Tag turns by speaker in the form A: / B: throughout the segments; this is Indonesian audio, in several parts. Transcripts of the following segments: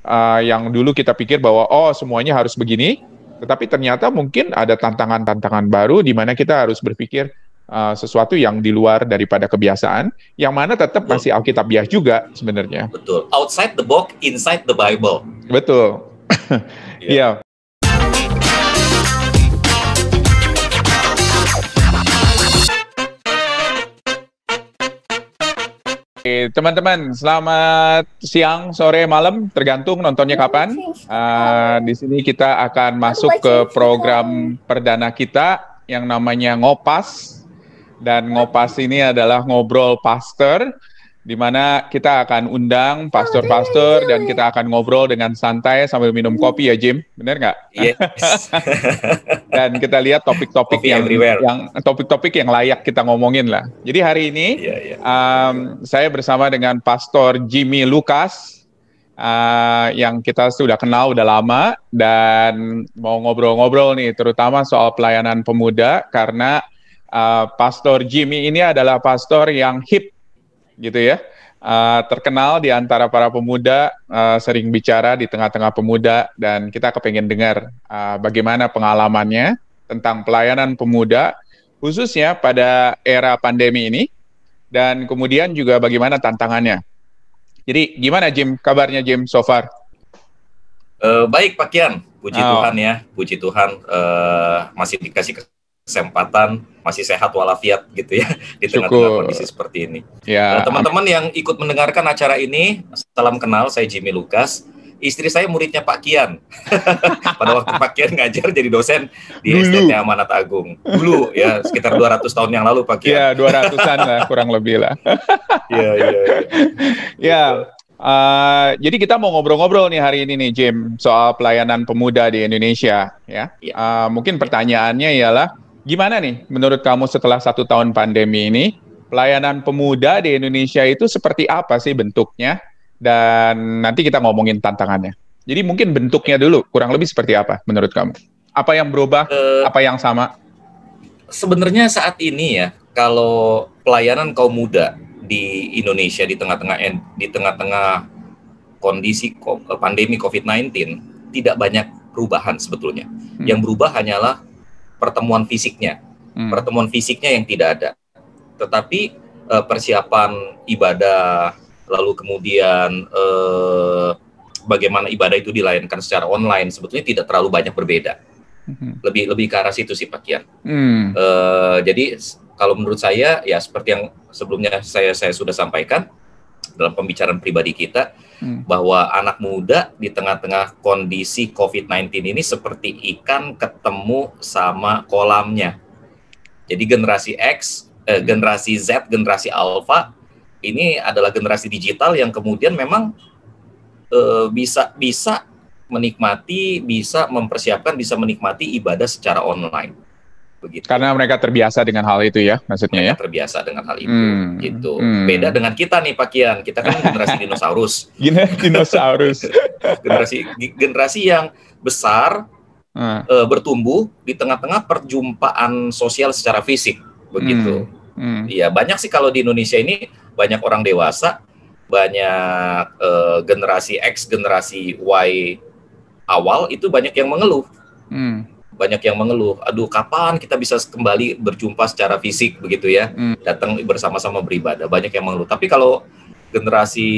A: yang dulu kita pikir bahwa oh semuanya harus begini, tetapi ternyata mungkin ada tantangan-tantangan baru di mana kita harus berpikir sesuatu yang di luar daripada kebiasaan, yang mana tetap
B: Betul.
A: masih alkitabiah juga sebenarnya.
B: Betul. Outside the box, inside the Bible.
A: Betul. Iya. Teman-teman, selamat siang, sore, malam, tergantung nontonnya kapan. Di sini kita akan masuk ke program perdana kita yang namanya Ngopas. Dan Ngopas ini adalah ngobrol pastor, di mana kita akan undang pastor-pastor dan kita akan ngobrol dengan santai sambil minum kopi ya, Jim. Bener nggak?
B: Yes.
A: Dan kita lihat topik-topik yang layak kita ngomongin lah. Jadi hari ini saya bersama dengan Pastor Jimmy Lucas yang kita sudah kenal udah lama dan mau ngobrol-ngobrol nih, terutama soal pelayanan pemuda karena Pastor Jimmy ini adalah pastor yang hip gitu ya, terkenal di antara para pemuda, sering bicara di tengah-tengah pemuda, dan kita kepengen dengar bagaimana pengalamannya tentang pelayanan pemuda, khususnya pada era pandemi ini, dan kemudian juga bagaimana tantangannya. Jadi gimana Jim, kabarnya Jim so far?
B: Baik Pak Kian, puji Tuhan ya, puji Tuhan masih dikasih kesempatan, masih sehat walafiat gitu ya di tengah-tengah kondisi seperti ini.
A: Ya.
B: Teman-teman yang ikut mendengarkan acara ini, salam kenal, saya Jimmy Lucas. Istri saya muridnya Pak Kian. Pada waktu Pak Kian ngajar jadi dosen di SDT Amanat Agung. Dulu ya, sekitar 200 tahun yang lalu Pak Kian.
A: Ya, 200-an lah, kurang lebih lah.
B: Iya.
A: Jadi kita mau ngobrol-ngobrol nih hari ini nih Jim, soal pelayanan pemuda di Indonesia ya. Mungkin pertanyaannya ialah, gimana nih menurut kamu setelah 1 tahun pandemi ini, pelayanan pemuda di Indonesia itu seperti apa sih bentuknya? Dan nanti kita ngomongin tantangannya. Jadi mungkin bentuknya dulu, kurang lebih seperti apa menurut kamu? Apa yang berubah, apa yang sama?
B: Sebenarnya saat ini ya, kalau pelayanan kaum muda di Indonesia di tengah-tengah kondisi pandemi COVID-19 tidak banyak perubahan sebetulnya. Yang berubah hanyalah pertemuan fisiknya. Pertemuan fisiknya yang tidak ada. Tetapi persiapan ibadah, lalu kemudian bagaimana ibadah itu dilayankan secara online sebetulnya tidak terlalu banyak berbeda. Lebih ke arah situ sih Pak Kian. Jadi kalau menurut saya ya seperti yang sebelumnya saya sudah sampaikan dalam pembicaraan pribadi kita, bahwa anak muda di tengah-tengah kondisi COVID-19 ini seperti ikan ketemu sama kolamnya. Jadi generasi X, generasi Z, generasi Alpha ini adalah generasi digital yang kemudian memang bisa menikmati, bisa mempersiapkan, bisa menikmati ibadah secara online. Begitu.
A: Karena mereka terbiasa dengan hal itu ya, maksudnya
B: mereka
A: ya?
B: terbiasa dengan hal itu, gitu. Beda dengan kita nih Pak Kian, kita kan generasi dinosaurus.
A: Dinosaurus.
B: generasi yang besar, bertumbuh di tengah-tengah perjumpaan sosial secara fisik, begitu. Iya, banyak sih kalau di Indonesia ini, banyak orang dewasa, banyak generasi X, generasi Y awal, itu banyak yang mengeluh. Banyak yang mengeluh, aduh kapan kita bisa kembali berjumpa secara fisik begitu ya, datang bersama-sama beribadah. Banyak yang mengeluh. Tapi kalau generasi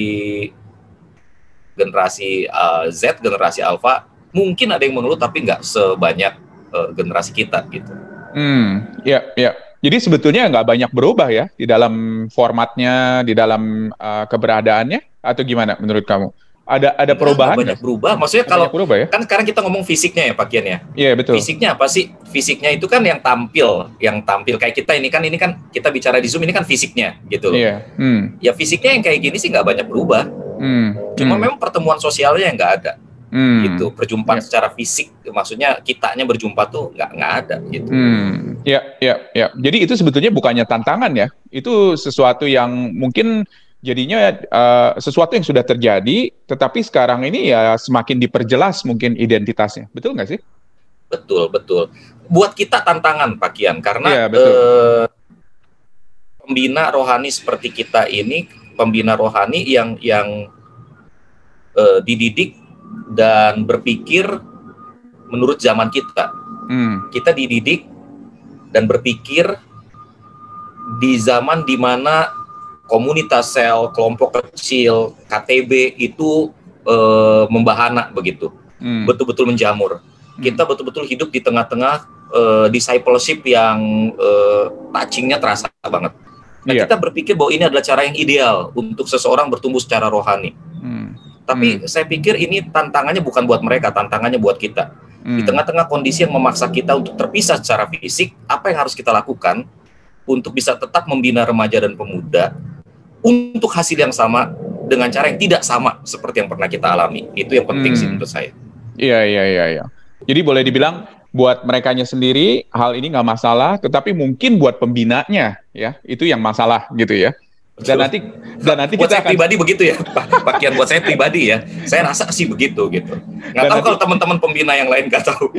B: Z, generasi Alpha, mungkin ada yang mengeluh tapi nggak sebanyak generasi kita gitu.
A: Ya. Jadi sebetulnya nggak banyak berubah ya di dalam formatnya, di dalam keberadaannya, atau gimana menurut kamu? Ada perubahan?
B: Banyak berubah. Maksudnya kalau
A: ya?
B: Kan sekarang kita ngomong fisiknya ya Pak Kian ya.
A: Iya betul.
B: Fisiknya apa sih? Fisiknya itu kan yang tampil kayak kita ini kan kita bicara di Zoom ini kan fisiknya gitu.
A: Iya.
B: Ya fisiknya yang kayak gini sih nggak banyak berubah. Cuma memang pertemuan sosialnya yang nggak ada. Gitu. Perjumpaan secara fisik, maksudnya kitanya berjumpa tuh nggak ada gitu.
A: Ya. Jadi itu sebetulnya bukannya tantangan ya. Itu sesuatu yang mungkin jadinya sesuatu yang sudah terjadi, tetapi sekarang ini ya semakin diperjelas mungkin identitasnya. Betul nggak sih?
B: Betul. Buat kita tantangan, Pak Kian, karena pembina rohani seperti kita ini, pembina rohani yang dididik dan berpikir menurut zaman kita. Kita dididik dan berpikir di zaman di mana komunitas sel, kelompok kecil, KTB itu membahana begitu, betul-betul menjamur. Kita betul-betul hidup di tengah-tengah discipleship yang touchingnya terasa banget. Nah, kita berpikir bahwa ini adalah cara yang ideal untuk seseorang bertumbuh secara rohani. Tapi saya pikir ini tantangannya bukan buat mereka, tantangannya buat kita. Di tengah-tengah kondisi yang memaksa kita untuk terpisah secara fisik, apa yang harus kita lakukan untuk bisa tetap membina remaja dan pemuda untuk hasil yang sama dengan cara yang tidak sama seperti yang pernah kita alami. Itu yang penting sih menurut saya.
A: Iya. Jadi boleh dibilang buat merekanya sendiri hal ini nggak masalah, tetapi mungkin buat pembinanya ya itu yang masalah gitu ya. Dan nanti
B: buat kita saya akan... pribadi begitu ya, Pak Kian, buat saya pribadi ya, saya rasa sih begitu gitu. Nggak tahu kalau teman-teman pembina yang lain nggak tahu.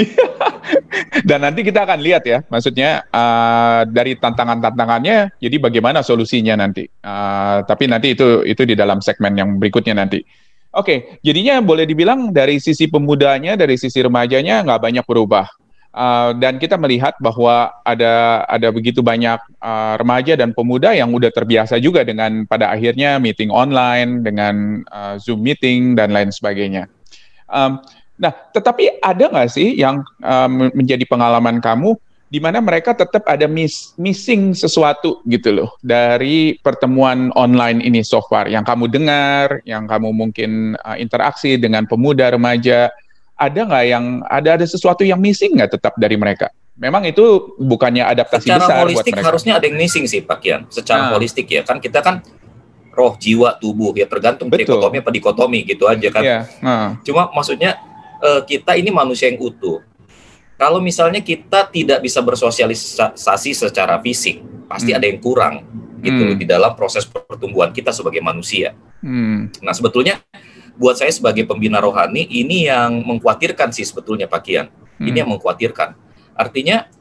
A: Dan nanti kita akan lihat ya, maksudnya dari tantangannya, jadi bagaimana solusinya nanti. Tapi nanti itu di dalam segmen yang berikutnya nanti. Oke, jadinya boleh dibilang dari sisi pemudanya, dari sisi remajanya nggak banyak berubah. Dan kita melihat bahwa ada begitu banyak remaja dan pemuda yang udah terbiasa juga dengan pada akhirnya meeting online, dengan Zoom meeting dan lain sebagainya. Nah, tetapi ada nggak sih yang menjadi pengalaman kamu di mana mereka tetap ada missing sesuatu gitu loh dari pertemuan online ini so far, yang kamu dengar, yang kamu mungkin interaksi dengan pemuda remaja, ada nggak yang ada sesuatu yang missing nggak tetap dari mereka? Memang itu bukannya adaptasi
B: secara
A: besar
B: holistik
A: buat mereka.
B: Harusnya ada yang missing sih Pak Kian. Secara holistik ya kan kita kan roh, jiwa, tubuh ya tergantung trikotomi apa dikotomi gitu aja kan. Cuma maksudnya kita ini manusia yang utuh. Kalau misalnya kita tidak bisa bersosialisasi secara fisik, pasti ada yang kurang gitu di dalam proses pertumbuhan kita sebagai manusia. Nah, sebetulnya buat saya sebagai pembina rohani ini yang mengkhawatirkan sih sebetulnya Pak Kian. Ini yang mengkhawatirkan. Artinya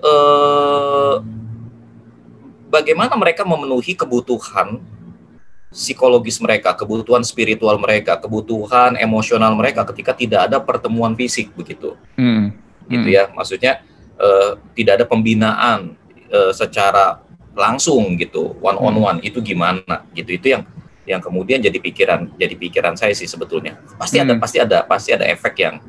B: bagaimana mereka memenuhi kebutuhan psikologis mereka, kebutuhan spiritual mereka, kebutuhan emosional mereka ketika tidak ada pertemuan fisik begitu. Gitu ya, maksudnya tidak ada pembinaan secara langsung gitu, one on one, itu gimana gitu. Itu yang kemudian jadi pikiran saya sih sebetulnya. Pasti ada efek yang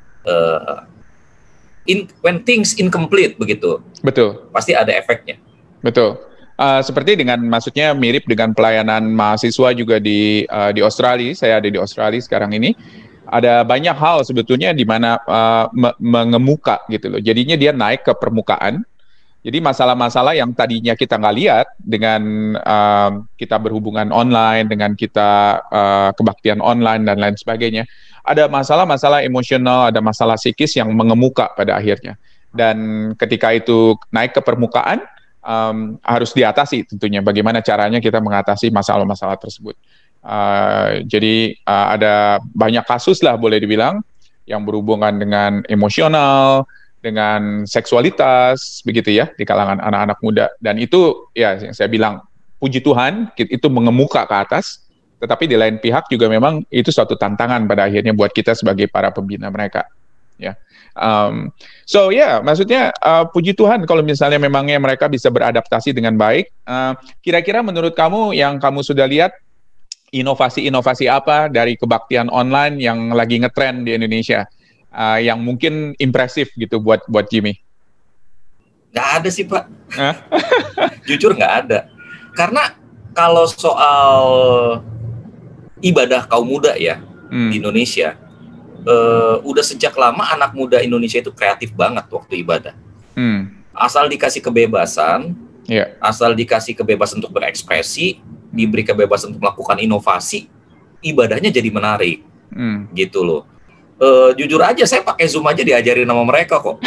B: when things incomplete begitu.
A: Betul.
B: Pasti ada efeknya.
A: Betul. Seperti dengan maksudnya mirip dengan pelayanan mahasiswa juga di Australia. Saya ada di Australia sekarang ini. Ada banyak hal sebetulnya di mana mengemuka gitu loh. Jadinya dia naik ke permukaan. Jadi masalah-masalah yang tadinya kita nggak lihat dengan kita berhubungan online, dengan kita kebaktian online dan lain sebagainya. Ada masalah-masalah emosional, ada masalah psikis yang mengemuka pada akhirnya. Dan ketika itu naik ke permukaan, harus diatasi tentunya. Bagaimana caranya kita mengatasi masalah-masalah tersebut. Jadi ada banyak kasus lah boleh dibilang yang berhubungan dengan emosional, dengan seksualitas begitu ya di kalangan anak-anak muda, dan itu ya yang saya bilang puji Tuhan itu mengemuka ke atas, tetapi di lain pihak juga memang itu suatu tantangan pada akhirnya buat kita sebagai para pembina mereka ya. So ya, maksudnya puji Tuhan kalau misalnya memangnya mereka bisa beradaptasi dengan baik. Kira-kira menurut kamu yang kamu sudah lihat inovasi-inovasi apa dari kebaktian online yang lagi ngetren di Indonesia? Yang mungkin impresif gitu buat Jimmy?
B: Nggak ada sih Pak. Jujur nggak ada. Karena kalau soal ibadah kaum muda ya di Indonesia, udah sejak lama anak muda Indonesia itu kreatif banget waktu ibadah. Asal dikasih kebebasan, asal dikasih kebebasan untuk berekspresi, diberi kebebasan untuk melakukan inovasi, ibadahnya jadi menarik, gitu loh. Jujur aja saya pakai Zoom aja diajarin sama mereka kok.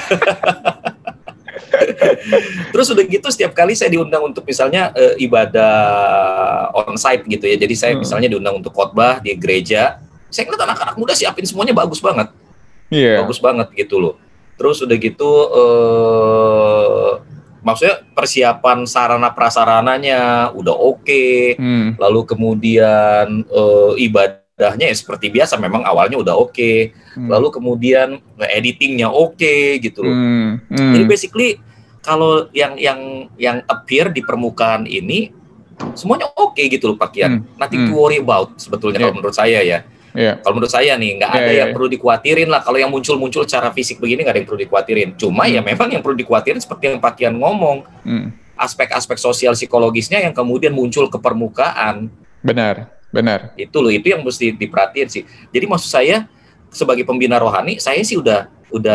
B: Terus udah gitu setiap kali saya diundang untuk misalnya ibadah onsite gitu ya. Jadi saya misalnya diundang untuk khotbah di gereja. Saya ngeliat anak-anak muda siapin semuanya bagus banget. Bagus banget gitu loh. Terus udah gitu maksudnya persiapan sarana prasarananya udah oke. Lalu kemudian ibadah ibadahnya ya seperti biasa, memang awalnya udah oke. Lalu kemudian editingnya oke gitu loh. Jadi basically kalau yang appear di permukaan ini semuanya oke gitu loh Pak Kian. Nothing to worry about sebetulnya kalau menurut saya ya. Kalau menurut saya nih nggak ada yang perlu dikhawatirin lah. Kalau yang muncul-muncul secara fisik begini nggak ada yang perlu dikhawatirin. Cuma ya memang yang perlu dikhawatirin seperti yang Pak Kian ngomong, aspek-aspek sosial psikologisnya yang kemudian muncul ke permukaan.
A: Benar.
B: Itu loh, itu yang mesti diperhatiin sih. Jadi maksud saya sebagai pembina rohani, saya sih udah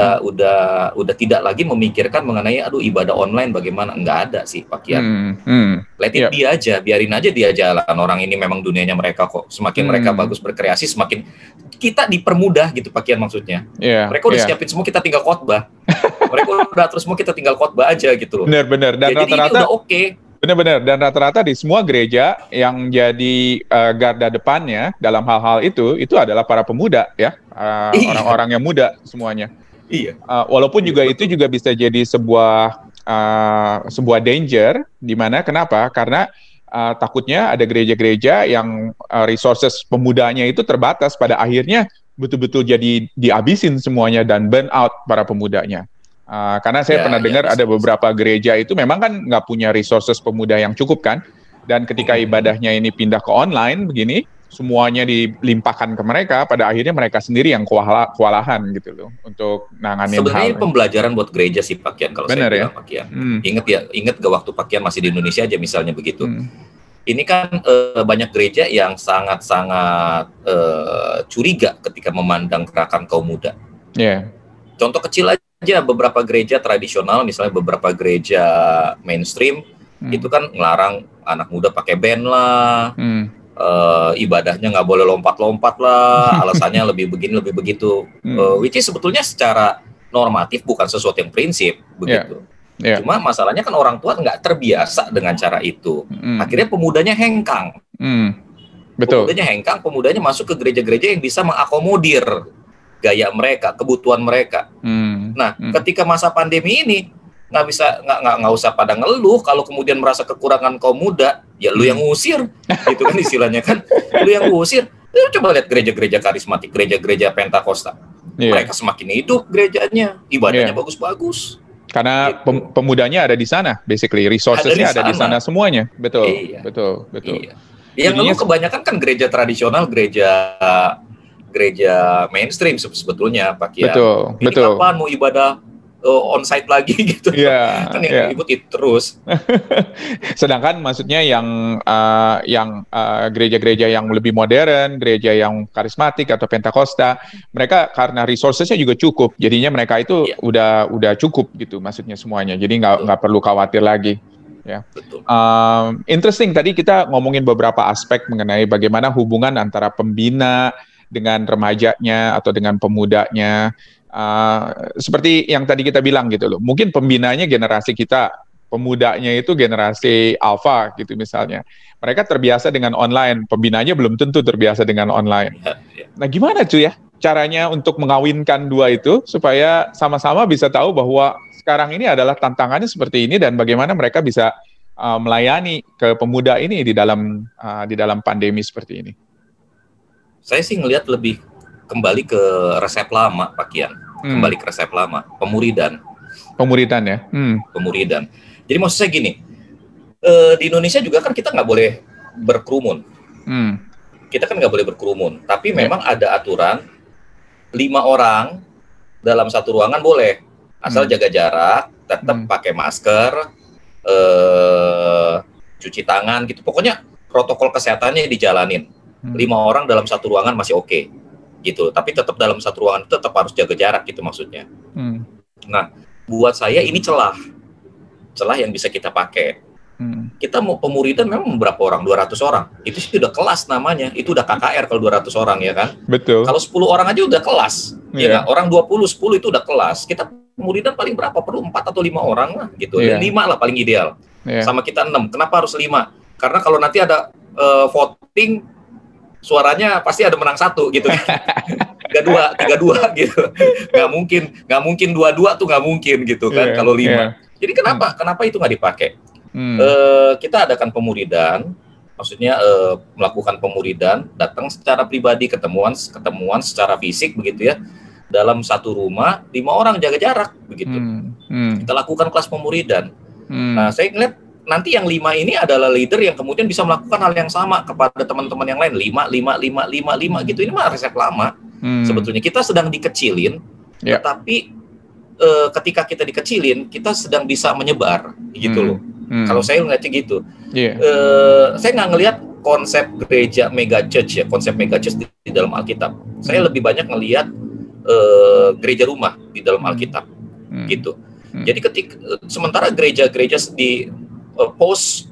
B: tidak lagi memikirkan mengenai aduh ibadah online bagaimana, nggak ada sih Pak Kian. Let it be aja, biarin aja dia jalan. Orang ini memang dunianya mereka kok. Semakin mereka bagus berkreasi, semakin kita dipermudah gitu Pak Kian maksudnya. Mereka udah siapin semua, kita tinggal khotbah. Mereka udah terus semua, kita tinggal khotbah aja gitu loh.
A: Benar. Dan rata-rata udah oke. Benar. Dan rata-rata di semua gereja yang jadi garda depannya dalam hal-hal itu adalah para pemuda ya, orang-orang yang muda semuanya. Walaupun juga itu juga bisa jadi sebuah danger, di mana kenapa? Karena takutnya ada gereja-gereja yang resources pemudanya itu terbatas, pada akhirnya betul-betul jadi dihabisin semuanya dan burn out para pemudanya. Karena saya pernah dengar ada beberapa gereja itu memang kan nggak punya resources pemuda yang cukup kan, dan ketika ibadahnya ini pindah ke online begini, semuanya dilimpahkan ke mereka, pada akhirnya mereka sendiri yang kewalahan gitu loh untuk nanganin
B: sebenarnya pembelajaran buat gereja sih Pak Kian, kalau saya bilang Pak Kian. Ingat gak waktu Pak Kian masih di Indonesia aja misalnya begitu. Ini kan banyak gereja yang sangat-sangat curiga ketika memandang gerakan kaum muda. Contoh kecil aja, beberapa gereja tradisional, misalnya beberapa gereja mainstream, itu kan ngelarang anak muda pakai band lah, ibadahnya nggak boleh lompat-lompat lah, alasannya lebih begini, lebih begitu, which is sebetulnya secara normatif bukan sesuatu yang prinsip, begitu. Cuma masalahnya kan orang tua nggak terbiasa dengan cara itu, akhirnya pemudanya hengkang. Pemudanya hengkang, pemudanya masuk ke gereja-gereja yang bisa mengakomodir gaya mereka, kebutuhan mereka. Nah, ketika masa pandemi ini nggak usah pada ngeluh kalau kemudian merasa kekurangan kaum muda, ya lu yang ngusir, gitu kan istilahnya kan, lu yang ngusir. Coba lihat gereja-gereja karismatik, gereja-gereja Pentakosta, mereka semakin hidup gerejanya, ibadahnya bagus-bagus.
A: Karena pemudanya ada di sana, basically resourcesnya ada di sana semuanya, betul. Yang
B: ngeluh kebanyakan kan gereja tradisional, gereja mainstream sebetulnya Pak Kian. Ini kapan mau ibadah on-site lagi gitu. Kan yang ribut itu terus.
A: Sedangkan maksudnya yang gereja-gereja yang lebih modern, gereja yang karismatik atau Pentakosta, mereka karena resourcesnya juga cukup, jadinya mereka itu udah cukup gitu maksudnya semuanya. Jadi nggak perlu khawatir lagi. Interesting, tadi kita ngomongin beberapa aspek mengenai bagaimana hubungan antara pembina dengan remajanya atau dengan pemudanya, seperti yang tadi kita bilang gitu loh. Mungkin pembinanya generasi kita, pemudanya itu generasi alpha gitu misalnya. Mereka terbiasa dengan online, pembinanya belum tentu terbiasa dengan online. Nah, gimana cuy ya caranya untuk mengawinkan dua itu supaya sama-sama bisa tahu bahwa sekarang ini adalah tantangannya seperti ini dan bagaimana mereka bisa melayani ke pemuda ini di dalam pandemi seperti ini.
B: Saya sih ngelihat lebih kembali ke resep lama, Pak Kian. Kembali ke resep lama, pemuridan ya. Pemuridan. Jadi maksud saya gini, di Indonesia juga kan kita nggak boleh berkerumun. Kita kan nggak boleh berkerumun. Tapi memang ada aturan 5 orang dalam satu ruangan boleh, asal jaga jarak, tetap pakai masker, cuci tangan gitu. Pokoknya protokol kesehatannya dijalanin. 5 orang dalam satu ruangan masih oke, gitu. Tapi tetap dalam satu ruangan tetap harus jaga jarak gitu maksudnya. Nah, buat saya ini celah yang bisa kita pakai. Kita mau pemuridan memang berapa orang? 200 orang. Itu sih udah kelas namanya. Itu udah KKR kalau 200 orang ya kan.
A: Betul.
B: Kalau 10 orang aja udah kelas. Ya kan? Orang 20, 10 itu udah kelas. Kita pemuridan paling berapa? Perlu 4 atau 5 orang lah gitu. 5 lah paling ideal. Sama kita 6. Kenapa harus 5? Karena kalau nanti ada voting, suaranya pasti ada menang 1 gitu. 3-2 gitu. Nggak mungkin 2-2 tuh nggak mungkin gitu kan kalau 5. Jadi kenapa itu nggak dipakai? Kita adakan pemuridan, maksudnya melakukan pemuridan, datang secara pribadi, ketemuan secara fisik begitu ya, dalam satu rumah 5 orang jaga jarak begitu. Kita lakukan kelas pemuridan. Nah, saya ngeliat nanti yang 5 ini adalah leader yang kemudian bisa melakukan hal yang sama kepada teman-teman yang lain, 5 gitu. Ini mah resep lama. Sebetulnya kita sedang dikecilin, tetapi ketika kita dikecilin, kita sedang bisa menyebar gitu loh. Kalau saya ngeliatnya gitu. Saya nggak ngelihat konsep gereja mega church ya, konsep mega church di dalam Alkitab. Saya lebih banyak ngelihat gereja rumah di dalam Alkitab gitu. Jadi sementara gereja-gereja di post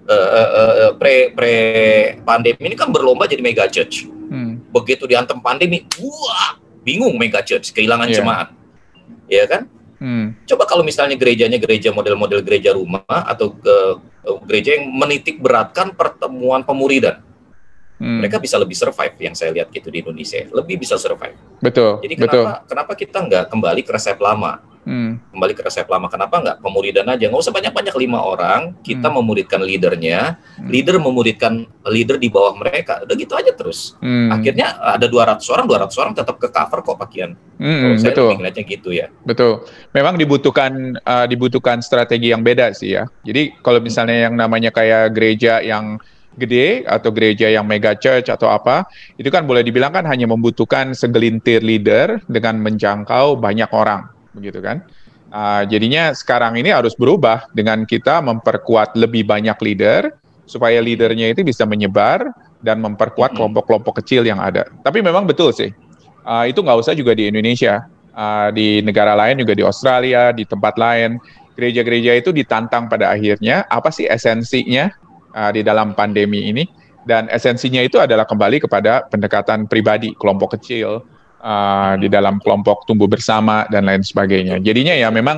B: pre pandemi ini kan berlomba jadi mega church. Begitu dihantam pandemi, wah, bingung mega church, kehilangan jemaat. Ya kan? Coba kalau misalnya gerejanya gereja model-model gereja rumah atau gereja yang menitik beratkan pertemuan pemuridan. Mereka bisa lebih survive, yang saya lihat gitu di Indonesia, lebih bisa survive.
A: Betul.
B: Jadi kenapa kita nggak kembali ke resep lama? Kembali ke resep lama, kenapa nggak pemuridan aja? Nggak usah banyak-banyak 5 orang, kita memuridkan leadernya, leader memuridkan leader di bawah mereka, udah gitu aja terus. Akhirnya ada 200 orang tetap ke cover kok Pak Kian. Saya lebih ngeliatnya gitu ya.
A: Betul. Memang dibutuhkan strategi yang beda sih ya. Jadi kalau misalnya yang namanya kayak gereja yang gede atau gereja yang mega church atau apa, itu kan boleh dibilang kan hanya membutuhkan segelintir leader dengan menjangkau banyak orang, begitu kan? Jadinya sekarang ini harus berubah dengan kita memperkuat lebih banyak leader supaya leadernya itu bisa menyebar dan memperkuat kelompok-kelompok kecil yang ada. Tapi memang betul sih, itu nggak usah juga di Indonesia, di negara lain juga, di Australia, di tempat lain, gereja-gereja itu ditantang pada akhirnya apa sih esensinya di dalam pandemi ini, dan esensinya itu adalah kembali kepada pendekatan pribadi, kelompok kecil, di dalam kelompok tumbuh bersama dan lain sebagainya. Jadinya ya memang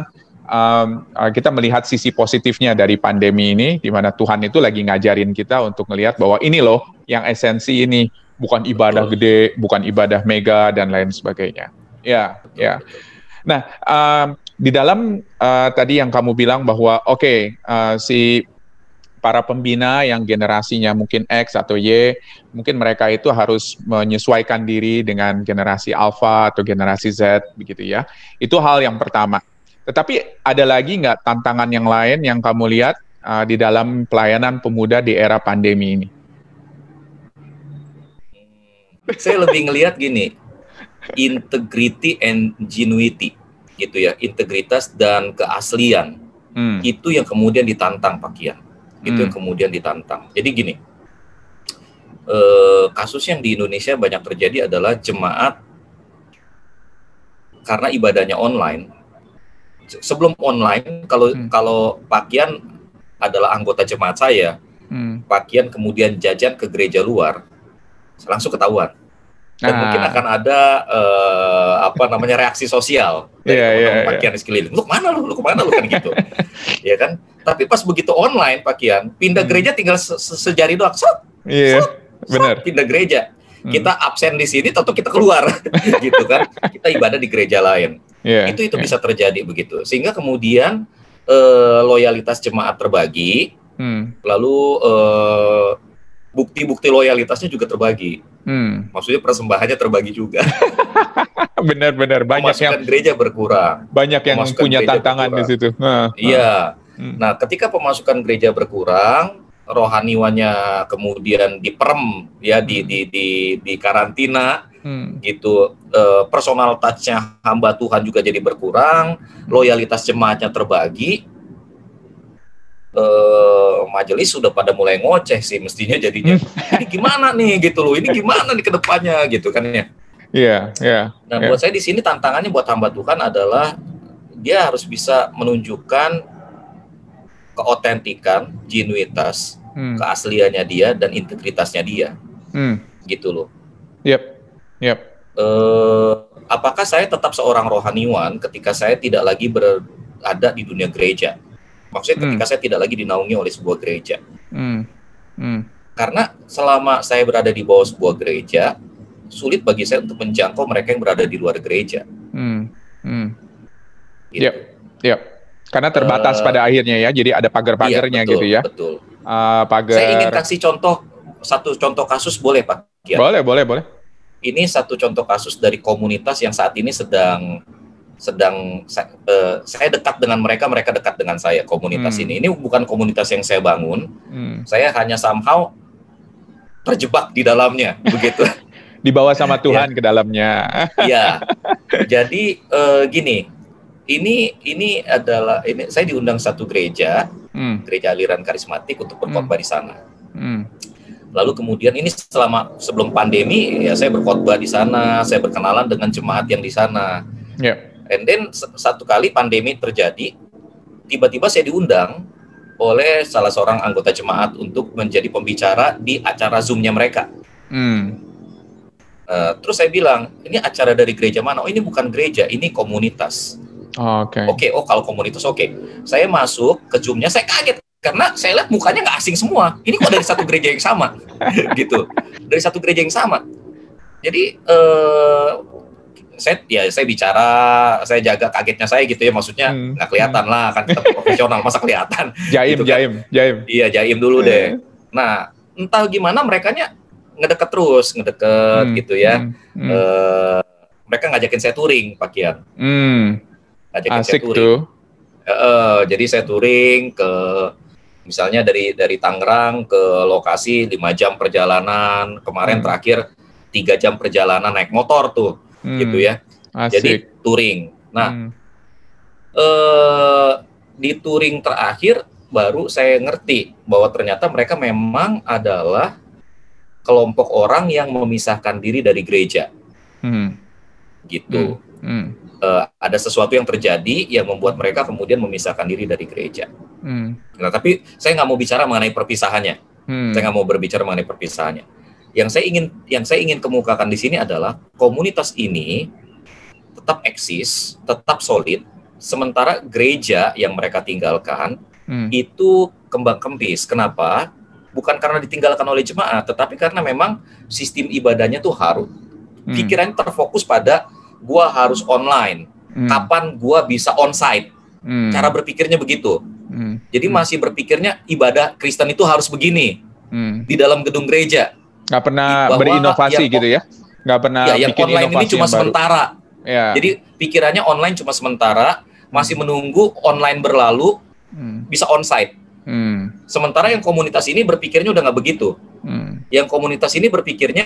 A: kita melihat sisi positifnya dari pandemi ini, di mana Tuhan itu lagi ngajarin kita untuk melihat bahwa ini loh yang esensi ini, bukan ibadah gede, bukan ibadah mega dan lain sebagainya. Ya. Nah, di dalam tadi yang kamu bilang bahwa si para pembina yang generasinya mungkin X atau Y, mungkin mereka itu harus menyesuaikan diri dengan generasi Alpha atau generasi Z, begitu ya. Itu hal yang pertama. Tetapi ada lagi nggak tantangan yang lain yang kamu lihat di dalam pelayanan pemuda di era pandemi ini?
B: Saya lebih ngelihat gini, integrity and genuity, gitu ya, integritas dan keaslian. Itu yang kemudian ditantang Pak Kian. Itu yang kemudian ditantang. Jadi gini, kasus yang di Indonesia banyak terjadi adalah jemaat karena ibadahnya online. Sebelum online, kalau Pak Kian adalah anggota jemaat saya, Pak Kian kemudian jajan ke gereja luar, langsung ketahuan. Dan mungkin akan ada reaksi sosial dari teman-teman Pak Kian di sekeliling. Lu kemana lu kan gitu. Ya kan? Tapi pas begitu online Pak Kian, pindah gereja tinggal sejari doang.
A: Benar.
B: Pindah gereja. Kita absen di sini, tentu kita keluar, gitu kan? Kita ibadah di gereja lain. Itu bisa terjadi begitu. Sehingga kemudian loyalitas jemaat terbagi, lalu bukti-bukti loyalitasnya juga terbagi. Maksudnya persembahannya terbagi juga.
A: Benar-benar banyak
B: yang gereja berkurang.
A: Banyak yang punya tantangan di situ.
B: Iya. Nah, ketika pemasukan gereja berkurang, rohaniwannya kemudian diperem, ya di karantina, gitu. Personal touch-nya hamba Tuhan juga jadi berkurang, loyalitas jemaatnya terbagi. Majelis sudah pada mulai ngoceh sih mestinya jadinya. Ini gimana nih gitu loh, ini gimana nih ke depannya gitu kan ya. Nah, buat saya di sini tantangannya buat hamba Tuhan adalah dia harus bisa menunjukkan keotentikan, genuitas, keasliannya dia dan integritasnya dia. Gitu loh. Apakah saya tetap seorang rohaniwan ketika saya tidak lagi berada di dunia gereja? Maksudnya ketika saya tidak lagi dinaungi oleh sebuah gereja. Karena selama saya berada di bawah sebuah gereja, sulit bagi saya untuk menjangkau mereka yang berada di luar gereja.
A: Karena terbatas pada akhirnya ya, jadi ada pagar-pagarnya gitu ya.
B: Betul.
A: pagar.
B: Saya ingin kasih satu contoh kasus, boleh Pak Kian?
A: Boleh.
B: Ini satu contoh kasus dari komunitas yang saat ini sedang saya dekat dengan mereka dekat dengan saya, komunitas ini. Ini bukan komunitas yang saya bangun, saya hanya somehow terjebak di dalamnya, begitu.
A: Dibawa sama Tuhan ke dalamnya.
B: Iya. Jadi gini, ini adalah saya diundang satu gereja aliran karismatik untuk berkhotbah di sana. Lalu kemudian ini sebelum pandemi ya saya berkhotbah di sana, saya berkenalan dengan jemaat yang di sana. And then satu kali pandemi terjadi, tiba-tiba saya diundang oleh salah seorang anggota jemaat untuk menjadi pembicara di acara Zoom-nya mereka. Terus saya bilang, ini acara dari gereja mana? Oh, ini bukan gereja, ini komunitas. Oke, kalau komunitas oke. Saya masuk ke Zoom-nya, saya kaget karena saya lihat mukanya nggak asing semua. Ini kok dari satu gereja yang sama, gitu. Dari satu gereja yang sama. Jadi saya bicara, saya jaga kagetnya saya gitu ya, maksudnya nggak kelihatan lah, kan kita profesional, masa kelihatan.
A: Jaim.
B: Iya, jaim dulu deh. Nah, entah gimana merekanya ngedeket gitu ya. Mereka ngajakin saya touring, Pak Kian. Ngajakin
A: asik
B: saya touring. Tuh. Jadi saya touring ke, misalnya dari Tangerang ke lokasi 5 jam perjalanan. Kemarin terakhir 3 jam perjalanan naik motor tuh. Gitu ya.
A: Asik.
B: Jadi touring. Nah, di touring terakhir baru saya ngerti bahwa ternyata mereka memang adalah kelompok orang yang memisahkan diri dari gereja. Gitu. Ada sesuatu yang terjadi yang membuat mereka kemudian memisahkan diri dari gereja. Nah, tapi saya nggak mau bicara mengenai perpisahannya. Saya nggak mau berbicara mengenai perpisahannya. Yang saya ingin kemukakan di sini adalah komunitas ini tetap eksis, tetap solid, sementara gereja yang mereka tinggalkan itu kembang kempis. Kenapa? Bukan karena ditinggalkan oleh jemaat, tetapi karena memang sistem ibadahnya tuh harus pikirannya terfokus pada gua harus online. Kapan gua bisa onsite? Cara berpikirnya begitu. Jadi masih berpikirnya ibadah Kristen itu harus begini di dalam gedung gereja.
A: Nggak pernah berinovasi gitu ya? Nggak pernah
B: yang
A: bikin
B: online ini cuma sementara.
A: Ya.
B: Jadi pikirannya online cuma sementara, masih menunggu online berlalu, bisa onsite. Sementara yang komunitas ini berpikirnya udah nggak begitu. Yang komunitas ini berpikirnya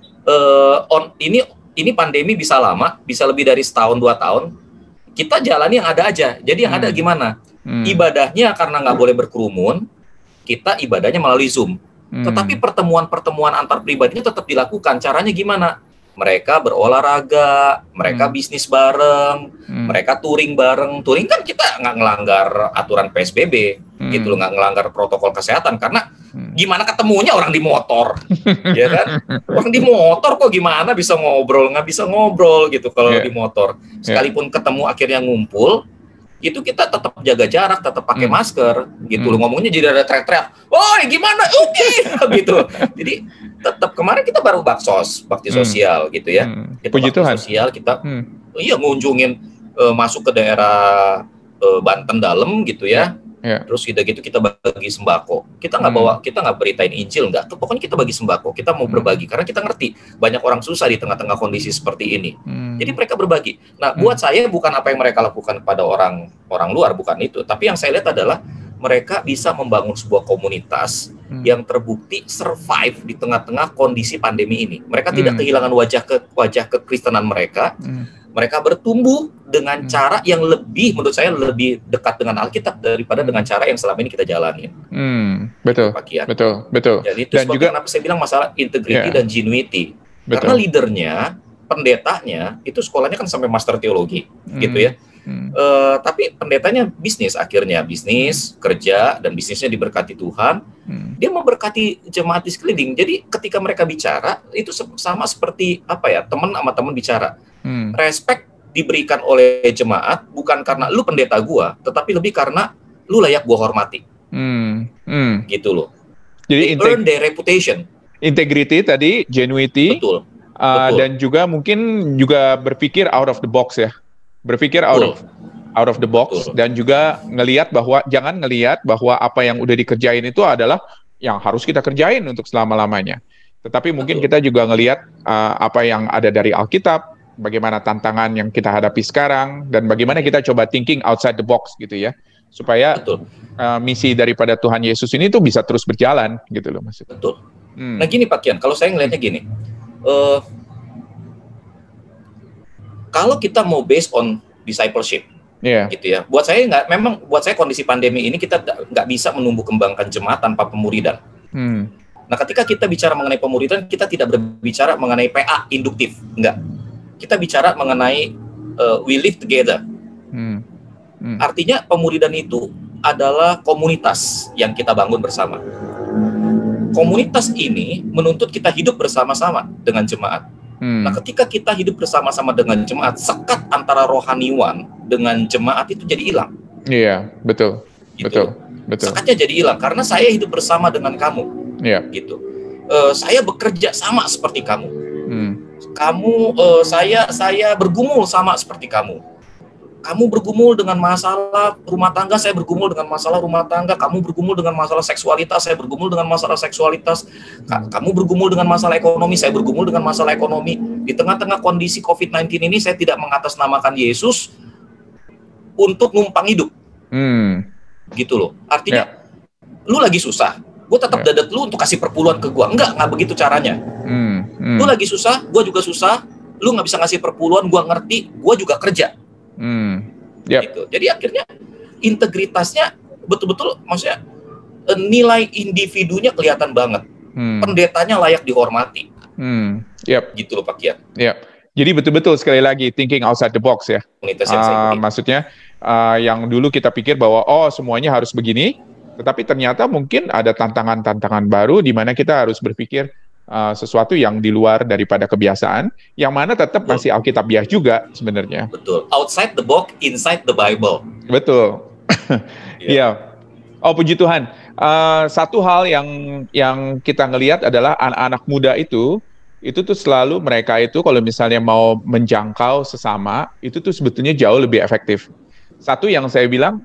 B: ini pandemi bisa lama, bisa lebih dari 1-2 tahun. Kita jalani yang ada aja. Jadi yang ada gimana? Ibadahnya karena nggak boleh berkerumun, kita ibadahnya melalui Zoom. Tetapi pertemuan-pertemuan antar pribadinya tetap dilakukan. Caranya gimana? Mereka berolahraga, mereka bisnis bareng, mereka touring bareng. Touring kan kita nggak ngelanggar aturan PSBB, gitu loh, nggak ngelanggar protokol kesehatan. Karena gimana ketemunya orang di motor, ya kan? Orang di motor kok gimana bisa ngobrol? Nggak bisa ngobrol gitu kalau di motor. Sekalipun ketemu akhirnya ngumpul, itu kita tetap jaga jarak, tetap pakai masker, gitu loh. Ngomongnya jadi ada teriak-teriak, woi gimana, oke, gitu. Jadi tetap kemarin kita baru bakti sosial, gitu ya. Kita
A: Puji
B: bakti
A: Tuhan.
B: sosial, kita ngunjungin masuk ke daerah Banten dalam, gitu ya. Terus kita bagi sembako. Kita nggak beritain Injil, nggak. Pokoknya kita bagi sembako. Kita mau berbagi karena kita ngerti banyak orang susah di tengah-tengah kondisi seperti ini. Jadi mereka berbagi. Nah, buat saya bukan apa yang mereka lakukan kepada orang luar, bukan itu. Tapi yang saya lihat adalah mereka bisa membangun sebuah komunitas yang terbukti survive di tengah-tengah kondisi pandemi ini. Mereka tidak kehilangan wajah kekristenan mereka. Mereka bertumbuh dengan cara yang menurut saya lebih dekat dengan Alkitab daripada dengan cara yang selama ini kita jalani.
A: Betul.
B: Jadi itu sebabnya kenapa saya bilang masalah integrity dan genuity. Karena leadernya, pendetanya, itu sekolahnya kan sampai master teologi, gitu ya. Tapi pendetanya bisnis, kerja, dan bisnisnya diberkati Tuhan. Dia memberkati jemaat di sekeliling. Jadi ketika mereka bicara, itu sama seperti teman sama teman bicara. Respect diberikan oleh jemaat bukan karena lu pendeta gua, tetapi lebih karena lu layak gua hormati. Gitu loh.
A: Jadi
B: earn their reputation.
A: Integrity tadi, genuity.
B: Betul.
A: Dan juga mungkin juga berpikir out of the box ya. Berpikir out out of the box. Dan juga jangan ngelihat bahwa apa yang udah dikerjain itu adalah yang harus kita kerjain untuk selama-lamanya. Tetapi mungkin kita juga ngelihat apa yang ada dari Alkitab, bagaimana tantangan yang kita hadapi sekarang, dan bagaimana kita coba thinking outside the box gitu ya, supaya misi daripada Tuhan Yesus ini tuh bisa terus berjalan gitu loh maksudnya.
B: Betul. Nah gini Pak Kian, kalau saya ngelihatnya gini, kalau kita mau based on discipleship, gitu ya. Buat saya kondisi pandemi ini kita nggak bisa menumbuh kembangkan jemaat tanpa pemuridan. Nah, ketika kita bicara mengenai pemuridan, kita tidak berbicara mengenai PA induktif, enggak. Kita bicara mengenai we live together. Artinya pemuridan itu adalah komunitas yang kita bangun bersama. Komunitas ini menuntut kita hidup bersama-sama dengan jemaat. Nah, ketika kita hidup bersama-sama dengan jemaat, sekat antara rohaniwan dengan jemaat itu jadi hilang.
A: Iya, betul.
B: Gitu. Betul. Sekatnya jadi hilang karena saya hidup bersama dengan kamu. Iya. Gitu. Saya bekerja sama seperti kamu. Saya bergumul sama seperti kamu. Kamu bergumul dengan masalah rumah tangga, saya bergumul dengan masalah rumah tangga. Kamu bergumul dengan masalah seksualitas, saya bergumul dengan masalah seksualitas. Kamu bergumul dengan masalah ekonomi, saya bergumul dengan masalah ekonomi. Di tengah-tengah kondisi COVID-19 ini, saya tidak mengatasnamakan Yesus untuk numpang hidup. Gitu loh. Artinya, lu lagi susah, gue tetap dadat lu untuk kasih perpuluhan ke gue. Enggak begitu caranya. Lu lagi susah, gue juga susah. Lu nggak bisa ngasih perpuluhan, gue ngerti, gue juga kerja. Gitu. Jadi akhirnya integritasnya betul-betul, maksudnya nilai individunya kelihatan banget. Pendetanya layak dihormati. Gitu loh Pak Kian.
A: Jadi betul-betul sekali lagi thinking outside the box ya. Maksudnya yang dulu kita pikir bahwa semuanya harus begini, tetapi ternyata mungkin ada tantangan-tantangan baru di mana kita harus berpikir sesuatu yang di luar daripada kebiasaan, yang mana tetap masih Alkitabiah juga sebenarnya.
B: Betul. Outside the box, inside the Bible.
A: Betul. Iya. Oh puji Tuhan. Satu hal yang kita ngelihat adalah anak-anak muda itu tuh selalu mereka itu kalau misalnya mau menjangkau sesama, itu tuh sebetulnya jauh lebih efektif. Satu yang saya bilang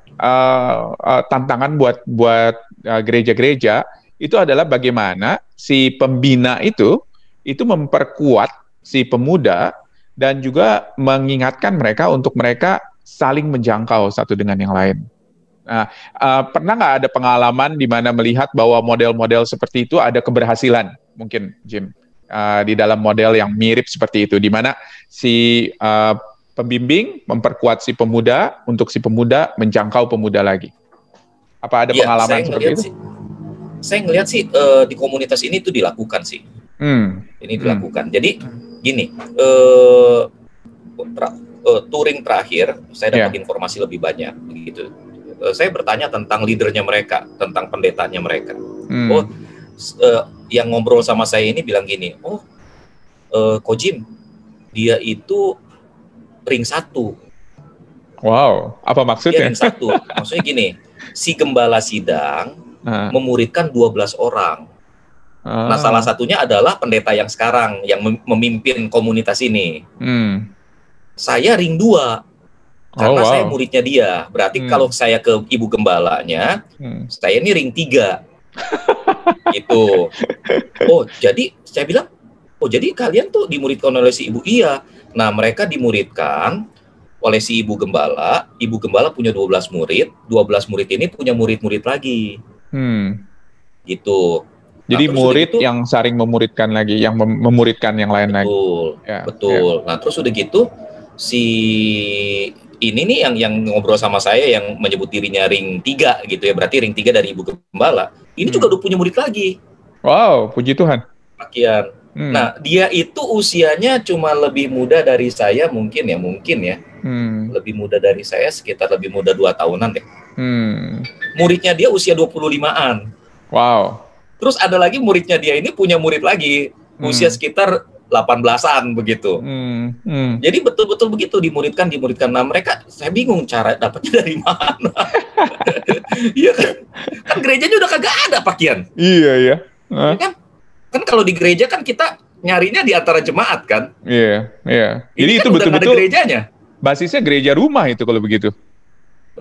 A: tantangan buat gereja-gereja itu adalah bagaimana si pembina itu memperkuat si pemuda dan juga mengingatkan mereka untuk mereka saling menjangkau satu dengan yang lain. Nah, pernah nggak ada pengalaman di mana melihat bahwa model-model seperti itu ada keberhasilan, mungkin Jim, di dalam model yang mirip seperti itu, di mana si pembimbing memperkuat si pemuda untuk si pemuda menjangkau pemuda lagi. Apa ada pengalaman seperti itu?
B: Saya ngelihat sih di komunitas ini itu dilakukan sih. Ini dilakukan. Jadi gini, touring terakhir saya dapat informasi lebih banyak begitu. Saya bertanya tentang leadernya mereka, tentang pendetanya mereka. Yang ngobrol sama saya ini bilang gini, Ko Jim, dia itu ring 1.
A: Wow, apa maksudnya?
B: Dia ring 1. Maksudnya gini, si gembala sidang memuridkan 12 orang. Nah, salah satunya adalah pendeta yang sekarang yang memimpin komunitas ini. Saya ring 2. Karena saya muridnya dia. Berarti kalau saya ke ibu gembalanya, saya ini ring 3. Gitu. Jadi saya bilang, jadi kalian tuh dimuridkan oleh si ibu? Iya. Nah, mereka dimuridkan oleh si ibu gembala. Ibu gembala punya 12 murid. 12 murid ini punya murid-murid lagi. Gitu.
A: Jadi murid yang saling memuridkan lagi, yang memuridkan yang lain lagi.
B: Betul. Nah, terus udah gitu, si ini nih yang ngobrol sama saya, yang menyebut dirinya ring 3 gitu ya, berarti ring 3 dari ibu gembala. Ini juga udah punya murid lagi.
A: Wow, puji Tuhan.
B: Pak Kian. Nah, dia itu usianya cuma lebih muda dari saya mungkin ya. Lebih muda dari saya, sekitar lebih muda 2 tahunan deh. Muridnya dia usia 25-an.
A: Wow.
B: Terus ada lagi muridnya dia ini punya murid lagi, usia sekitar 18-an begitu. Jadi betul-betul begitu dimuridkan. Nah, mereka, saya bingung cara dapatnya dari mana. Iya kan gerejanya udah kagak ada Pak Kian.
A: Iya.
B: Kan kalau di gereja kan kita nyarinya di antara jemaat kan.
A: Iya. Jadi
B: ini
A: itu
B: kan
A: betul-betul
B: gerejanya.
A: Basisnya gereja rumah itu kalau begitu.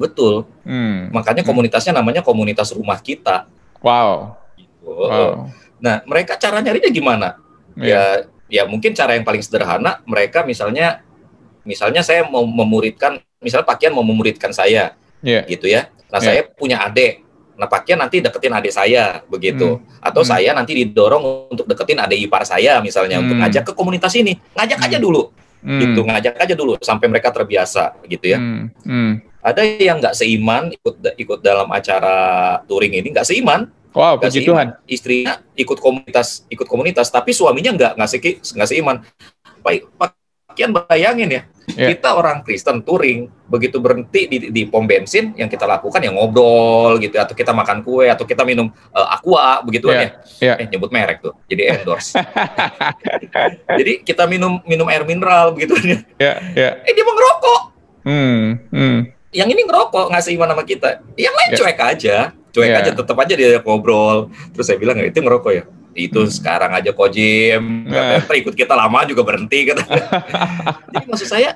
B: Betul. Makanya komunitasnya namanya komunitas rumah kita.
A: Wow.
B: Gitu. Wow. Nah, mereka cara nyarinya gimana? Ya mungkin cara yang paling sederhana, mereka misalnya saya mau memuridkan, misalnya Pak Kian mau memuridkan saya, gitu ya. Nah, saya punya adik. Nah, Pak Kian nanti deketin adik saya, begitu. Atau saya nanti didorong untuk deketin adik ipar saya, misalnya, untuk ngajak ke komunitas ini. Ngajak aja dulu. Gitu, ngajak aja dulu sampai mereka terbiasa, gitu ya. Ada yang nggak seiman ikut dalam acara touring ini, nggak seiman.
A: Wow, puji Tuhan.
B: Istrinya ikut komunitas, tapi suaminya nggak seiman. Pak Kian bayangin ya, kita orang Kristen touring, begitu berhenti di pom bensin, yang kita lakukan yang ngobrol gitu, atau kita makan kue, atau kita minum aqua, begituan ya. Nyebut merek tuh, jadi endorse. Jadi kita minum air mineral, begituan ya. Dia mau ngerokok. Yang ini ngerokok, nggak seiman sama kita. Yang lain cuek aja, tetap aja dia ngobrol. Terus saya bilang, itu ngerokok ya? Itu sekarang aja kok Jim, ikut kita lama juga berhenti kata. Jadi maksud saya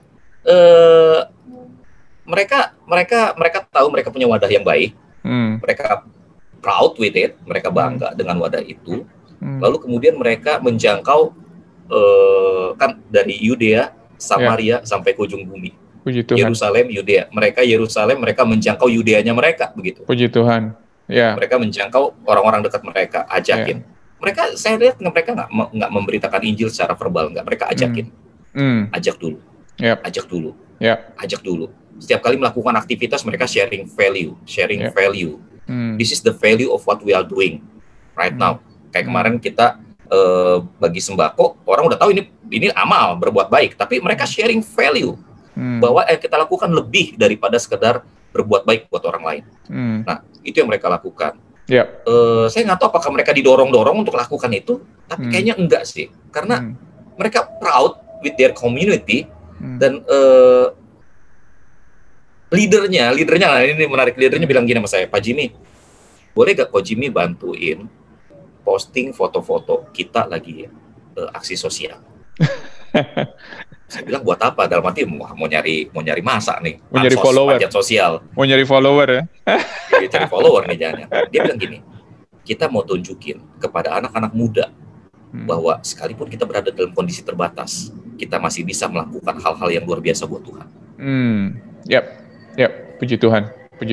B: mereka tahu mereka punya wadah yang baik, mereka proud with it, mereka bangga dengan wadah itu. Lalu kemudian mereka menjangkau kan dari Yudea, Samaria sampai ke ujung bumi. Yerusalem, Yudea. Yerusalem, mereka menjangkau Yudeanya mereka, begitu.
A: Puji Tuhan.
B: Mereka menjangkau orang-orang dekat mereka, ajakin. Mereka, saya lihat mereka nggak memberitakan Injil secara verbal, nggak. Mereka ajakin, ajak dulu, ajak dulu. Setiap kali melakukan aktivitas, mereka sharing value. This is the value of what we are doing right now. Kayak kemarin kita bagi sembako, orang udah tahu ini amal berbuat baik, tapi mereka sharing value bahwa kita lakukan lebih daripada sekedar berbuat baik buat orang lain. Nah, itu yang mereka lakukan. Saya nggak tahu apakah mereka didorong-dorong untuk lakukan itu, tapi kayaknya enggak sih, karena mereka proud with their community, dan leadernya ini menarik, leadernya bilang gini sama saya, Pak Jimmy, boleh gak Pak Jimmy bantuin posting foto-foto kita lagi aksi sosial? Saya bilang buat apa? Dalam arti mau nyari masa nih.
A: Mau nyari follower.
B: Sosial.
A: Mau nyari follower ya?
B: Cari follower nih jangan. Dia bilang gini, kita mau tunjukin kepada anak-anak muda bahwa sekalipun kita berada dalam kondisi terbatas, kita masih bisa melakukan hal-hal yang luar biasa buat Tuhan.
A: Puji Tuhan.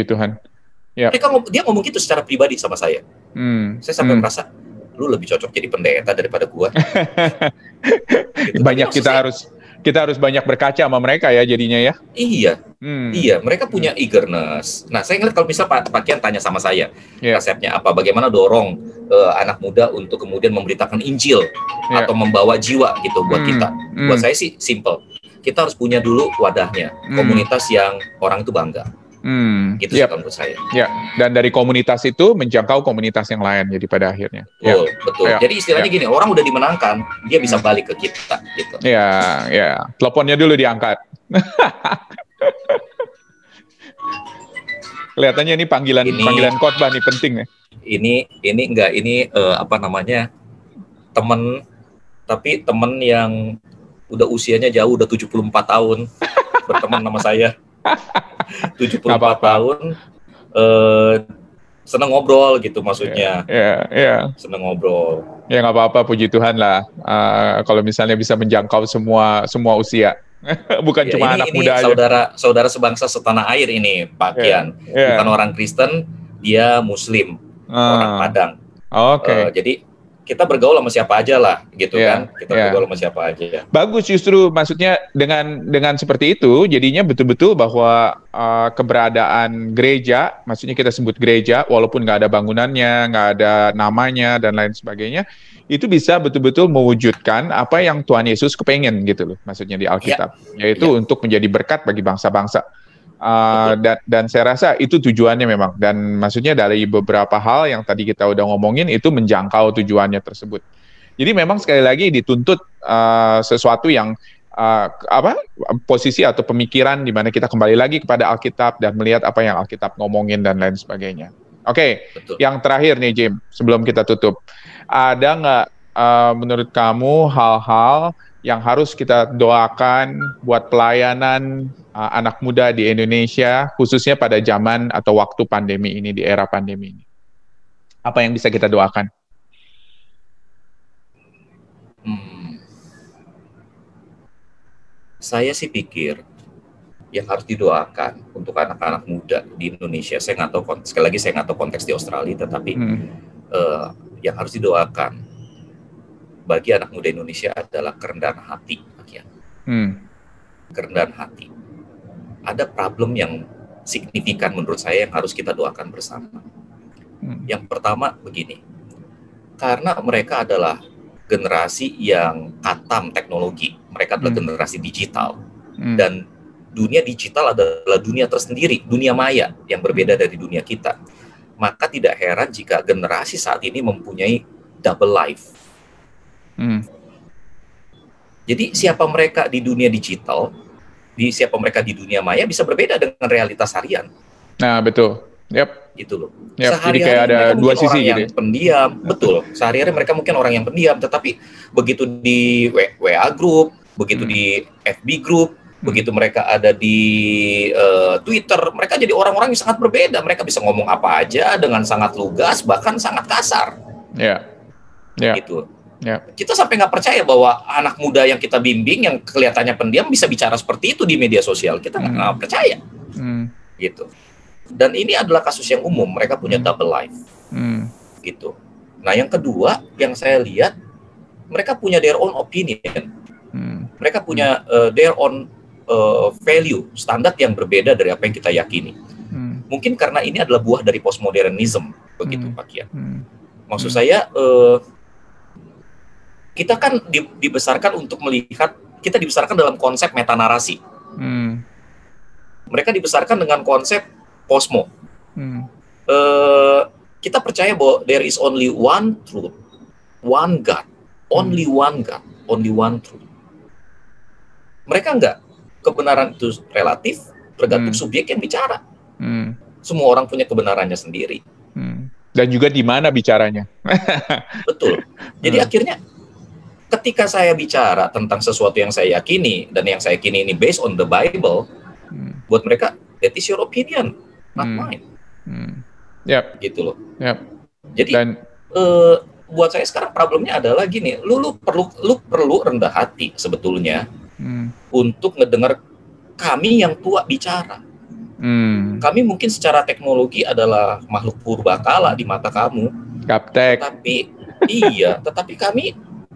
B: Dia ngomong gitu secara pribadi sama saya. Saya sampai merasa, lu lebih cocok jadi pendeta daripada gua.
A: Gitu. Kita harus banyak berkaca sama mereka ya jadinya ya.
B: Iya, mereka punya eagerness. Nah, saya ngeliat kalau misal Pak Kian tanya sama saya, resepnya apa, bagaimana dorong anak muda untuk kemudian memberitakan Injil atau membawa jiwa gitu buat kita. Buat saya sih simple. Kita harus punya dulu wadahnya, komunitas yang orang itu bangga. Gitu sih menurut saya.
A: Dan dari komunitas itu menjangkau komunitas yang lain jadi pada akhirnya.
B: Betul. Jadi istilahnya gini, orang udah dimenangkan, dia bisa balik ke kita gitu.
A: Teleponnya dulu diangkat. Kelihatannya ini panggilan khotbah nih, penting nih.
B: Ini teman, tapi teman yang udah usianya jauh, udah 74 tahun berteman sama saya. 74 tahun, seneng ngobrol gitu maksudnya. Seneng ngobrol.
A: Ya nggak apa-apa, puji Tuhan lah. Kalau misalnya bisa menjangkau semua usia, bukan cuma anak muda aja.
B: Saudara sebangsa setanah air ini, Pak Kian. Bukan orang Kristen, dia Muslim, orang Padang. Jadi kita bergaul sama siapa aja lah, gitu kan? Kita bergaul sama siapa aja.
A: Bagus, justru maksudnya dengan seperti itu, jadinya betul-betul bahwa keberadaan gereja, maksudnya kita sebut gereja, walaupun nggak ada bangunannya, nggak ada namanya dan lain sebagainya, itu bisa betul-betul mewujudkan apa yang Tuhan Yesus kepengen gitu loh, maksudnya di Alkitab, yaitu untuk menjadi berkat bagi bangsa-bangsa. Dan saya rasa itu tujuannya memang, dan maksudnya dari beberapa hal yang tadi kita udah ngomongin itu menjangkau tujuannya tersebut. Jadi memang sekali lagi dituntut sesuatu yang posisi atau pemikiran di mana kita kembali lagi kepada Alkitab dan melihat apa yang Alkitab ngomongin dan lain sebagainya. Oke, yang terakhir nih Jim, sebelum kita tutup, ada nggak menurut kamu hal-hal yang harus kita doakan buat pelayanan anak muda di Indonesia, khususnya pada zaman atau waktu pandemi ini, di era pandemi ini? Apa yang bisa kita doakan?
B: Saya sih pikir yang harus didoakan untuk anak-anak muda di Indonesia, saya nggak tahu, sekali lagi saya nggak tahu konteks di Australia, tetapi yang harus didoakan bagi anak muda Indonesia adalah kerendahan hati. Kerendahan hati. Ada problem yang signifikan menurut saya yang harus kita doakan bersama. Yang pertama begini, karena mereka adalah generasi yang katam teknologi, mereka adalah generasi digital, dan dunia digital adalah dunia tersendiri, dunia maya yang berbeda dari dunia kita. Maka tidak heran jika generasi saat ini mempunyai double life. Jadi siapa mereka di dunia digital, siapa mereka di dunia maya bisa berbeda dengan realitas harian.
A: Nah, betul.
B: Gitu loh.
A: Jadi kayak ada dua sisi
B: gitu. Yang pendiam, betul. Sehari-hari mereka mungkin orang yang pendiam, tetapi begitu di WA group, begitu di FB group, begitu mereka ada di Twitter, mereka jadi orang-orang yang sangat berbeda. Mereka bisa ngomong apa aja dengan sangat lugas, bahkan sangat kasar. Gitu. Kita sampai nggak percaya bahwa anak muda yang kita bimbing, yang kelihatannya pendiam, bisa bicara seperti itu di media sosial. Kita nggak percaya. Gitu. Dan ini adalah kasus yang umum, mereka punya double life. Gitu. Nah, yang kedua, yang saya lihat, mereka punya their own opinion. Mereka punya their own value, standar yang berbeda dari apa yang kita yakini. Mungkin karena ini adalah buah dari postmodernism, begitu Pak Kian. Maksud saya, kita kan dibesarkan untuk melihat, kita dibesarkan dalam konsep metanarasi. Mereka dibesarkan dengan konsep Posmo. Kita percaya bahwa there is only one truth, one God, only one God, only one truth. Mereka enggak. Kebenaran itu relatif, tergantung subjek yang bicara. Semua orang punya kebenarannya sendiri.
A: Dan juga di mana bicaranya.
B: Betul. Jadi akhirnya, ketika saya bicara tentang sesuatu yang saya yakini, dan yang saya yakini ini based on the Bible, buat mereka, that is your opinion, not mine. Gitu loh. Jadi buat saya sekarang problemnya adalah gini, lu perlu rendah hati sebetulnya untuk ngedengar kami yang tua bicara. Kami mungkin secara teknologi adalah makhluk purbakala di mata kamu.
A: Gaptek.
B: Tetapi kami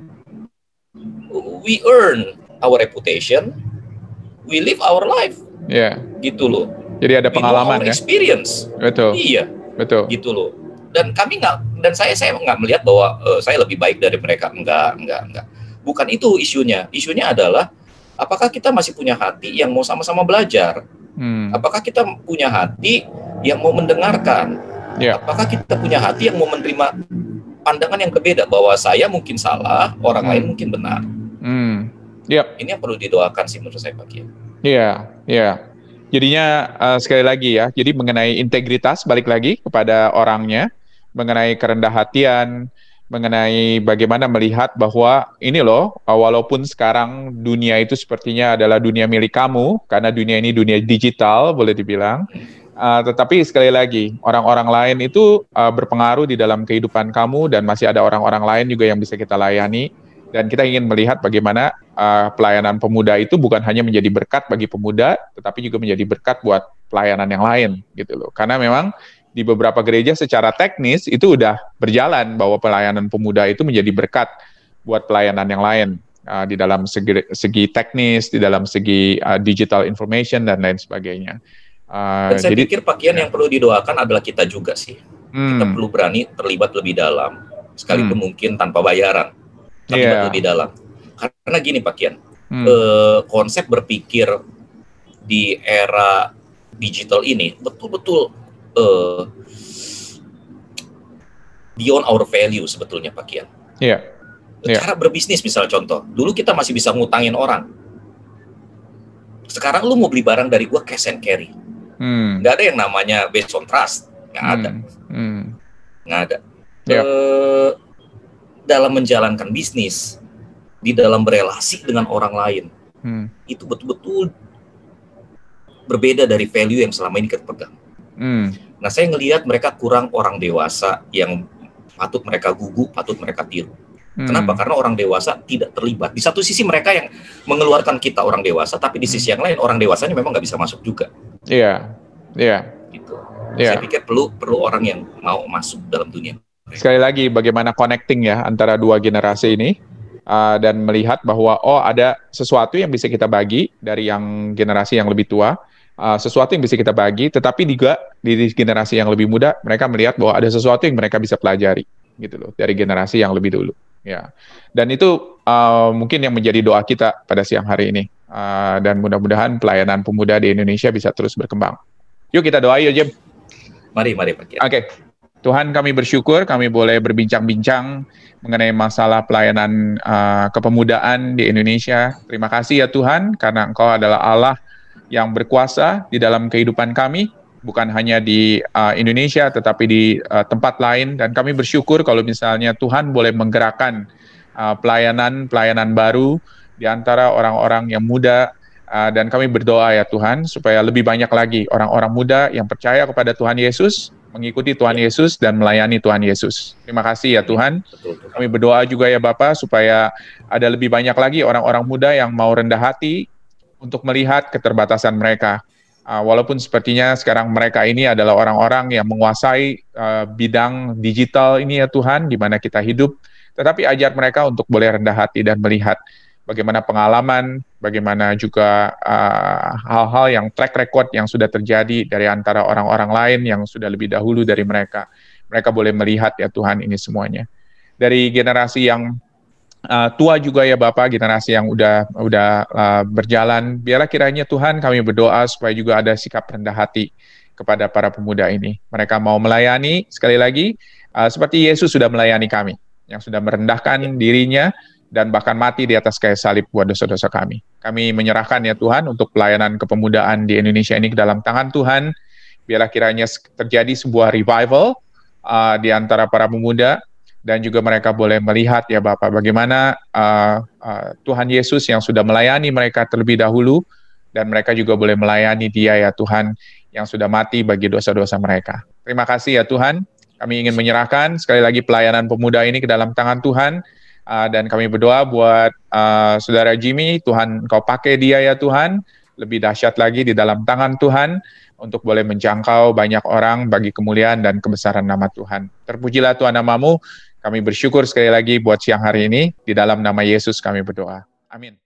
B: we earn our reputation, we live our life. Gitu loh.
A: Jadi ada pengalaman ya.
B: Experience.
A: Betul. Betul.
B: Gitu loh. Dan kami saya nggak melihat bahwa saya lebih baik dari mereka. Enggak. Bukan itu isunya. Isunya adalah apakah kita masih punya hati yang mau sama-sama belajar? Apakah kita punya hati yang mau mendengarkan? Apakah kita punya hati yang mau menerima pandangan yang berbeda, bahwa saya mungkin salah, orang lain mungkin benar? Ini yang perlu didoakan sih menurut saya, Pak Kiai.
A: Jadinya sekali lagi ya, jadi mengenai integritas, balik lagi kepada orangnya, mengenai kerendah hatian, mengenai bagaimana melihat bahwa ini loh, walaupun sekarang dunia itu sepertinya adalah dunia milik kamu, karena dunia ini dunia digital, boleh dibilang, tetapi sekali lagi, orang-orang lain itu berpengaruh di dalam kehidupan kamu, dan masih ada orang-orang lain juga yang bisa kita layani, dan kita ingin melihat bagaimana pelayanan pemuda itu bukan hanya menjadi berkat bagi pemuda, tetapi juga menjadi berkat buat pelayanan yang lain, gitu loh. Karena memang di beberapa gereja secara teknis itu udah berjalan bahwa pelayanan pemuda itu menjadi berkat buat pelayanan yang lain di dalam segi teknis, di dalam segi digital information dan lain sebagainya.
B: Dan saya pikir Pak Kian yang perlu didoakan adalah kita juga sih. Kita perlu berani terlibat lebih dalam, sekalipun mungkin tanpa bayaran, terlibat lebih dalam. Karena gini Pak Kian, konsep berpikir di era digital ini betul-betul beyond our value sebetulnya Pak Kian. Cara berbisnis misalnya contoh, dulu kita masih bisa ngutangin orang. Sekarang lu mau beli barang dari gua cash and carry. Nggak ada yang namanya based on trust. Nggak ada. Nggak ada. Dalam menjalankan bisnis, di dalam berelasi dengan orang lain, itu betul-betul berbeda dari value yang selama ini kita pegang. Nah, saya ngelihat mereka kurang orang dewasa yang patut mereka gugu, patut mereka tiru. Kenapa? Karena orang dewasa tidak terlibat. Di satu sisi mereka yang mengeluarkan kita orang dewasa, tapi di sisi yang lain orang dewasanya memang nggak bisa masuk juga.
A: Iya,
B: Gitu. Saya pikir perlu orang yang mau masuk dalam dunia.
A: Sekali lagi, bagaimana connecting ya antara dua generasi ini dan melihat bahwa ada sesuatu yang bisa kita bagi dari yang generasi yang lebih tua, sesuatu yang bisa kita bagi, tetapi juga di generasi yang lebih muda mereka melihat bahwa ada sesuatu yang mereka bisa pelajari, gitu loh, dari generasi yang lebih dulu. Ya, dan itu mungkin yang menjadi doa kita pada siang hari ini. Dan mudah-mudahan pelayanan pemuda di Indonesia bisa terus berkembang. Yuk kita doa yuk, Jim.
B: Mari Pak Kiai.
A: Oke. Tuhan, kami bersyukur kami boleh berbincang-bincang mengenai masalah pelayanan kepemudaan di Indonesia. Terima kasih ya Tuhan, karena Engkau adalah Allah yang berkuasa di dalam kehidupan kami, bukan hanya di Indonesia, tetapi di tempat lain. Dan kami bersyukur kalau misalnya Tuhan boleh menggerakkan pelayanan baru di antara orang-orang yang muda. Dan kami berdoa ya Tuhan, supaya lebih banyak lagi orang-orang muda yang percaya kepada Tuhan Yesus, mengikuti Tuhan Yesus, dan melayani Tuhan Yesus. Terima kasih ya Tuhan. Kami berdoa juga ya Bapak, supaya ada lebih banyak lagi orang-orang muda yang mau rendah hati untuk melihat keterbatasan mereka. Walaupun sepertinya sekarang mereka ini adalah orang-orang yang menguasai bidang digital ini ya Tuhan, di mana kita hidup, tetapi ajar mereka untuk boleh rendah hati dan melihat bagaimana pengalaman, bagaimana juga hal-hal yang track record yang sudah terjadi dari antara orang-orang lain yang sudah lebih dahulu dari mereka. Mereka boleh melihat ya Tuhan ini semuanya. Dari generasi yang tua juga ya Bapak, generasi yang udah berjalan, biarlah kiranya Tuhan kami berdoa supaya juga ada sikap rendah hati kepada para pemuda ini. Mereka mau melayani, sekali lagi, seperti Yesus sudah melayani kami, yang sudah merendahkan dirinya, dan bahkan mati di atas kayu salib buat dosa-dosa kami. Kami menyerahkan ya Tuhan untuk pelayanan kepemudaan di Indonesia ini ke dalam tangan Tuhan. Biarlah kiranya terjadi sebuah revival di antara para pemuda, dan juga mereka boleh melihat ya Bapak bagaimana Tuhan Yesus yang sudah melayani mereka terlebih dahulu, dan mereka juga boleh melayani Dia ya Tuhan yang sudah mati bagi dosa-dosa mereka. Terima kasih ya Tuhan. Kami ingin menyerahkan sekali lagi pelayanan pemuda ini ke dalam tangan Tuhan. Dan kami berdoa buat Saudara Jimmy, Tuhan Engkau pakai dia ya Tuhan, lebih dahsyat lagi di dalam tangan Tuhan, untuk boleh menjangkau banyak orang bagi kemuliaan dan kebesaran nama Tuhan. Terpujilah Tuhan namamu, kami bersyukur sekali lagi buat siang hari ini, di dalam nama Yesus kami berdoa. Amin.